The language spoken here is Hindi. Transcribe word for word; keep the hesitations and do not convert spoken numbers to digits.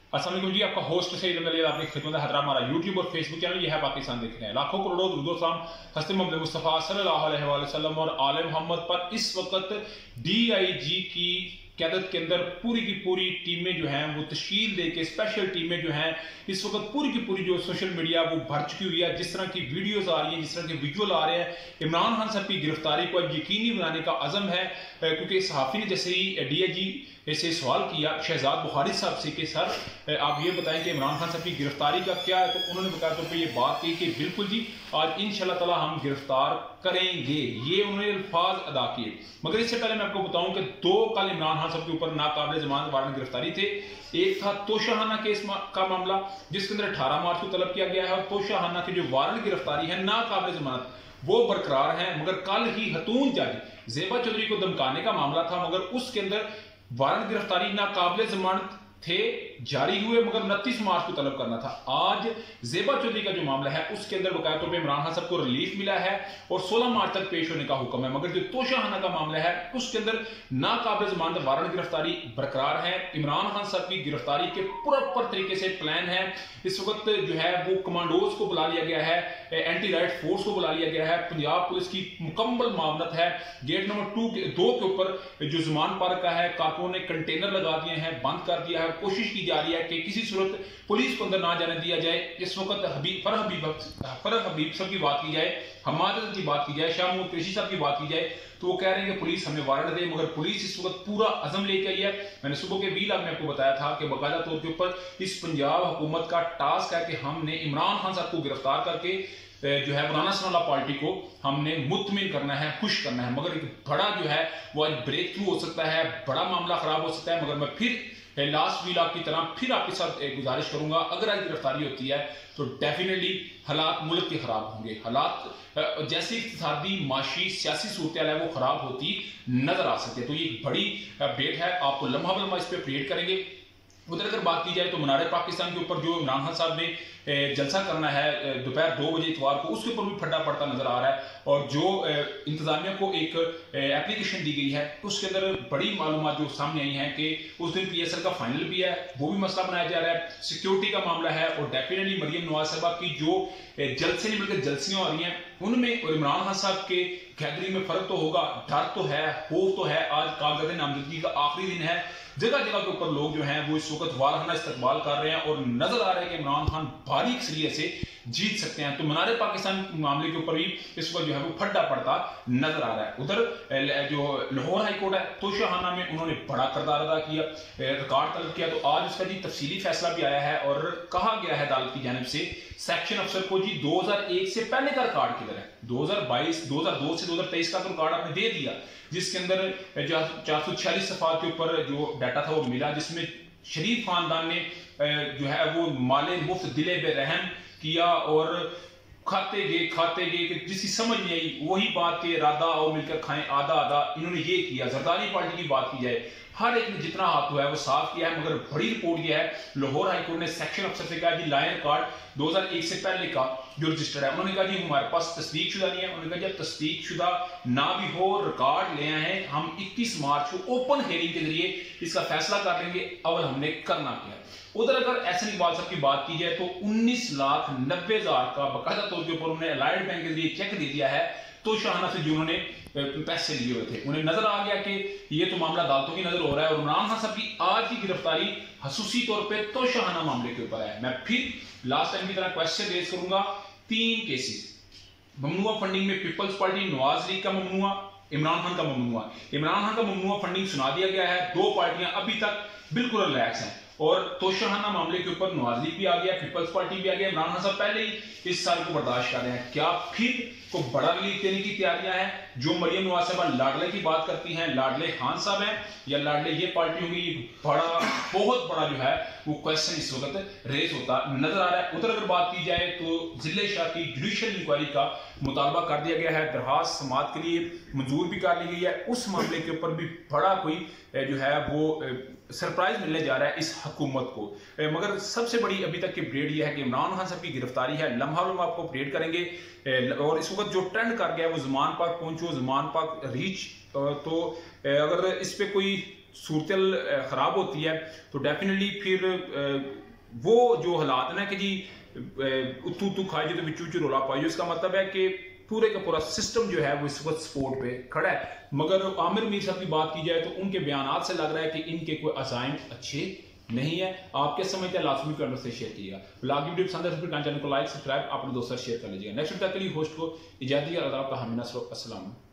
अस्सलाम वालेकुम जी, आपका होस्ट सईद अली आपकी खिदमत है। हमारा यूट्यूब और फेसबुक चैनल ये है पाकिस्तान देख रहे हैं। लाखों करोड़ों दुरूद व सलाम हज़रत मोहम्मद मुस्तफ़ा सल्लल्लाहु अलैहि वसल्लम और आले मोहम्मद पर। इस वक्त डीआईजी की क़यादत के अंदर पूरी की पूरी टीमें जो हैं वो तश्कील दे के स्पेशल टीमें जो हैं इस वक्त पूरी की पूरी जो सोशल मीडिया वो भर चुकी हुई है। जिस तरह की वीडियोस आ रही हैं, जिस तरह के विजुअल आ रहे हैं, इमरान खान साहब की गिरफ्तारी को यकीनी बनाने का अज़म है। क्योंकि सहाफ़ी ने जैसे ही डीआईजी से सवाल किया शहजाद बुखारी साहब से कि सर आप ये बताएं कि इमरान खान साहब की गिरफ्तारी का क्या है, तो उन्होंने बताया तौर पर ये बात की कि बिल्कुल जी आज इंशाल्लाह ताला हम गिरफ्तार करेंगे, ये उन्होंने अल्फाज अदा किए। मगर इससे पहले मैं आपको बताऊं कि दो कल इमरान खान साहब के ऊपर नाकाबिल जमानत वारंट गिरफ्तारी थे। एक था तोशाहाना केस का मामला जिसके अंदर अठारह मार्च को तलब किया गया है, और तोशाहाना की जो वारंट गिरफ्तारी है नाकाबिल जमानत वो बरकरार है। मगर कल ही हतून जज ज़ेबा चौधरी को धमकाने का मामला था, मगर उसके अंदर वारंट गिरफ्तारी नाकाबिल जमानत थे जारी हुए, मगर उनतीस मार्च को तलब करना था। आज ज़ेबा चौधरी का जो मामला है उसके अंदर बकाया तौर पर इमरान खान साहब को रिलीफ मिला है और सोलह मार्च तक पेश होने का हुक्म है। मगर जो तोशाहाना का मामला है उसके अंदर नाकाबिल जमानत वारंट गिरफ्तारी बरकरार है। इमरान खान साहब की गिरफ्तारी के प्रॉपर तरीके से प्लान है। इस वक्त जो है वो कमांडोज को बुला लिया गया है, एंटी राइट फोर्स को बुला लिया गया है, पंजाब पुलिस की मुकम्मल मामलत है। गेट नंबर टू के दो के ऊपर जो जुमान पार्क का है कारकुनों ने कंटेनर लगा दिए हैं, बंद कर दिया है। कोशिश की जा रही है कि किसी सूरत पुलिस को अंदर ना जाने दिया जाए। इस वक्त हबीब फरह हबीब फरह हबीब साहब की बात की जाए, हमाद की बात की जाए, शाह महमूद कुरैशी साहब की बात की जाए, तो वो कह रहे हैं कि पुलिस हमें वारंट दे। मगर पुलिस इस वक्त पूरा अज़म लेके आई है। मैंने सुबह के वील में आपको बताया था कि बाकायदा तौर के ऊपर इस पंजाब हुकूमत का टास्क है कि हमने इमरान खान साहब को गिरफ्तार करके जो है बनाना सनाला पार्टी को हमने मुतमिन करना है, खुश करना है। मगर एक बड़ा जो है वो आज ब्रेक थ्रू हो सकता है, बड़ा मामला खराब हो सकता है। मगर मैं फिर लास्ट वील आपकी तरह फिर आपके साथ गुजारिश करूंगा, अगर आज गिरफ्तारी होती है तो डेफिनेटली हालात मुल्क के खराब होंगे। हालात जैसे इक्तिसादी माशी सियासी सूरत है वो खराब होती नजर आ सकती है। तो ये एक बड़ी अपडेट है, आपको लम्हा बलम्हा इस पर अपडेट करेंगे। उधर अगर बात की जाए तो मीनार पाकिस्तान के ऊपर जो इमरान खान साहब ने जलसा करना है दोपहर दो बजे इतवार को, उसके ऊपर भी फटा पड़ता नजर आ रहा है। और जो इंतजामिया को एक एप्लीकेशन दी गई है उसके अंदर बड़ी मालूमात जो सामने आई हैं कि उस दिन पीएसएल का फाइनल भी है, वो भी मसला बनाया जा रहा है, सिक्योरिटी का मामला है। और डेफिनेटली मरियम नवाज साहबा की जो जलसे नहीं मिलकर जलसियां आ रही हैं उनमें और इमरान खान साहब के गैदरिंग में फर्क तो होगा, डर तो है, खौफ तो है। आज कागज नामजदगी का आखिरी दिन है, जगह जगह के ऊपर लोग जो हैं वो इस वक्त वाराना इस्तकबाल कर रहे हैं और नजर आ रहा है कि इमरान खान भारी अक्सरियत से जीत सकते हैं। तो मीनार पाकिस्तान मामले के ऊपर भी इस वक्त जो है वो फड्डा पड़ता नजर आ रहा है। उधर जो लाहौर हाईकोर्ट है तोशाहाना में उन्होंने बड़ा किरदार अदा किया, रिकॉर्ड तलब किया। तो आज उसका जी तफसीली फैसला भी आया है और कहा गया है अदालत की जानिब से सेक्शन अफसर को जी दो हजार एक से पहले का रिकॉर्ड किधर है, दो हजार बाईस दो हजार दो से दो हजार तेईस का तो रिकॉर्ड आपने दे दिया, जिसके अंदर चार सौ छियालीस सफात के ऊपर जो डाटा था वो मिला, जिसमें शरीफ खानदान ने जो है वो माले मुफ्त दिले बेरहम किया और खाते गए खाते गए कि जिसकी समझ नहीं आई वही बात के इरादा और मिलकर खाएं आधा आधा, इन्होंने ये किया। जरदारी पार्टी की बात की जाए हर एक ने जितना हाथ हुआ है वो साफ किया है। मगर बड़ी रिपोर्ट यह है लाहौर हाईकोर्ट ने सेक्शन अफसर से कहा जी लाइन कार्ड दो हजार एक से पहले का जो रजिस्टर्ड है, उन्होंने कहा जी हमारे पास तस्दीक शुदा नहीं है। उन्होंने कहा जब तस्दीक शुदा ना भी हो रिकॉर्ड ले आए हैं, हम इक्कीस मार्च को ओपन हेयरिंग के जरिए इसका फैसला कर लेंगे, अवल हमने करना क्या है। उधर अगर एहसन इकबाल साहब की बात की जाए तो उन्नीस लाख नब्बे हजार का बाकायदा तौर के ऊपर उन्होंने अलाइड बैंक के जरिए चेक दे दिया है तो शाहाना से जो उन्होंने पैसे लिए हुए थे। उन्हें नजर आ गया कि ये तो मामला अदालतों की नजर हो रहा है और इमरान खान साहब की आज की गिरफ्तारी खसूसी तौर पे तो शाहाना मामले के ऊपर है। मैं फिर लास्ट टाइम की तरह क्वेश्चन रेज करूंगा, तीन केसेस ममनुआ फंडिंग में पीपल्स पार्टी नवाज लीग का ममनुआ, इमरान खान का ममनुआ। इमरान खान का ममनुआ फंडिंग सुना दिया गया है, दो पार्टियां अभी तक बिल्कुल रिलैक्स हैं और तोशाहाना मामले के ऊपर नवाज लीग भी आ गया, पीपल्स पार्टी भी आ गया। इमरान खान साहब पहले ही इस साल को बर्दाश्त कर रहे हैं, क्या फिर को बड़ा रिलीफ देने की तैयारियां हैं? जो मरियम नवाज साहबा लाडले की बात करती हैं, लाडले खान साहब हैं या लाडले ये पार्टी होगी, बड़ा बहुत बड़ा जो है वो क्वेश्चन इस वक्त रेज होता नजर आ रहा है। उधर अगर बात की जाए तो जिले शाह की जुडिशियल इंक्वायरी का मुतालबा कर दिया गया है, दरखास्त समात के लिए मंजूर भी कर ली गई है। उस मामले के ऊपर भी बड़ा कोई जो है वो सरप्राइज मिलने जा रहा है इस हुकूमत को। मगर सबसे बड़ी अभी तक की अपडेट यह है कि इमरान खान साहब की गिरफ्तारी है, लम्हा लम्हा आपको अपडेट करेंगे। और इस वक्त जो ट्रेंड कर गया है वो ज़मान पाक पहुंचो, ज़मान पाक रीच, तो अगर इस पे कोई सूरत ख़राब होती है तो डेफिनेटली फिर वो जो हालात ना कि जी उतू उतू खाए जो तो बिचू बिचू रोला पाई, इसका मतलब है कि पूरे का पूरा सिस्टम जो है वो इस वक्त सपोर्ट पे खड़ा है। मगर आमिर मीर साहब की बात की जाए तो उनके बयानात से लग रहा है कि इनके कोई अज़ाइम अच्छे नहीं है। आप क्या समझते हैं लाजमी कमेंट से शेयर कीजिएगा। ब्लॉग वीडियो पसंद है तो चैनल को लाइक सब्सक्राइब अपने दोस्तों शेयर कर लीजिएगा। नेक्स्ट तक के लिए होस्ट को इजाज़त दीजिए। अल्लाह का हामी नस्र अस्सलाम।